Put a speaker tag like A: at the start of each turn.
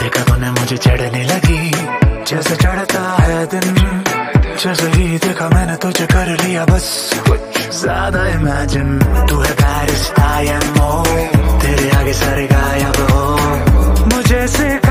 A: देखा तूने मुझे चढ़ने लगी, जैसे चढ़ता है दिन, जैसे ही देखा मैंने तुझे कर लिया बस कुछ ज्यादा इमेजिन। तू है पेरिस IMO, तेरे आगे सारे गायब हो, मुझे से